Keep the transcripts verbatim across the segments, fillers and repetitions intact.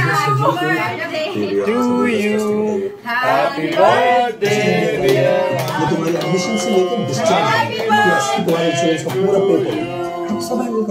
to you. Happy birthday dear. ये तुम्हारे admission से लेकर डिस्चार्ज प्लस तुम्हारे इंश्योरेंस का पूरा पे करो सब हैंडल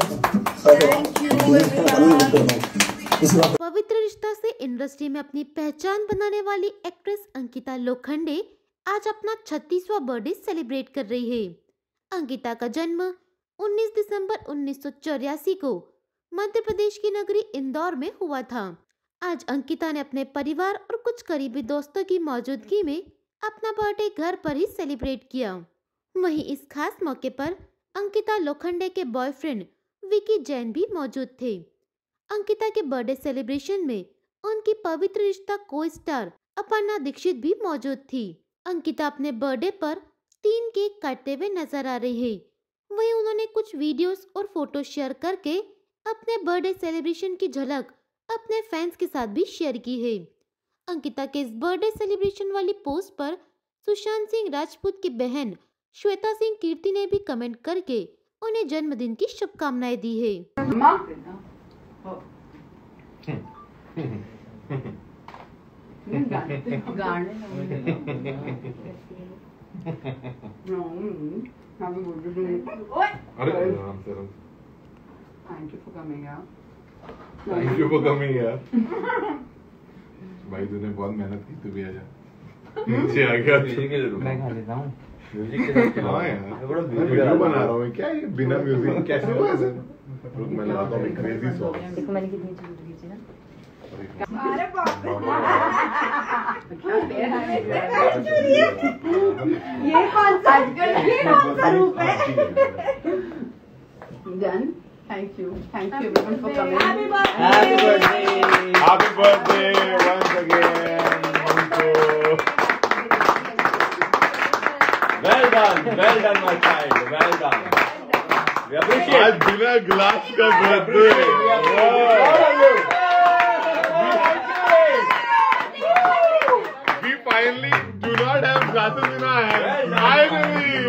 करता हूं। पवित्र रिश्ता से इंडस्ट्री में अपनी पहचान बनाने वाली एक्ट्रेस अंकिता लोखंडे आज अपना छत्तीसवां बर्थडे सेलिब्रेट कर रही है। अंकिता का जन्म उन्नीस दिसंबर उन्नीस सौ चौरासी को मध्य प्रदेश की नगरी इंदौर में हुआ था। आज अंकिता ने अपने परिवार और कुछ करीबी दोस्तों की मौजूदगी में अपना बर्थडे घर पर ही सेलिब्रेट किया। वहीं इस खास मौके पर अंकिता लोखंडे के बॉयफ्रेंड विकी जैन भी मौजूद थे। अंकिता के बर्थडे सेलिब्रेशन में उनकी पवित्र रिश्ता को स्टार अपर्णा दीक्षित भी मौजूद थी। अंकिता अपने बर्थडे पर तीन केक काटते हुए नजर आ रही है। वहीं उन्होंने कुछ वीडियोस और फोटो शेयर करके अपने बर्थडे सेलिब्रेशन की झलक अपने फैंस के साथ भी शेयर की है। अंकिता के इस बर्थडे सेलिब्रेशन वाली पोस्ट पर सुशांत सिंह राजपूत की बहन श्वेता सिंह कीर्ति ने भी कमेंट करके उन्हें जन्मदिन की शुभकामनाएं दी है। Thank you for coming यार। Thank you for coming यार। भाई तूने बहुत मेहनत की, तू भी आजा। नीचे आ गया। मैं खा लेता हूँ। म्यूजिक के साथ खिलाओ यार। बड़ा वीडियो बना रहा हूँ। क्या ये बिना म्यूजिक कैसे हुआ ऐसे? रुक मैं लगाता हूँ क्रेजी सॉन्ग। देखो मैंने कितनी चीज खींची ना। अरे बाप रे। ये कौन सा ये कौन सा रूप है? Done. Thank you. Thank you everyone for coming. Happy birthday. Happy birthday. Happy birthday once again. Monto. Well done, well done my child, well done. We appreciate. आज बिना गिलास का birthday. We finally do not have glasses in our hands. Finally.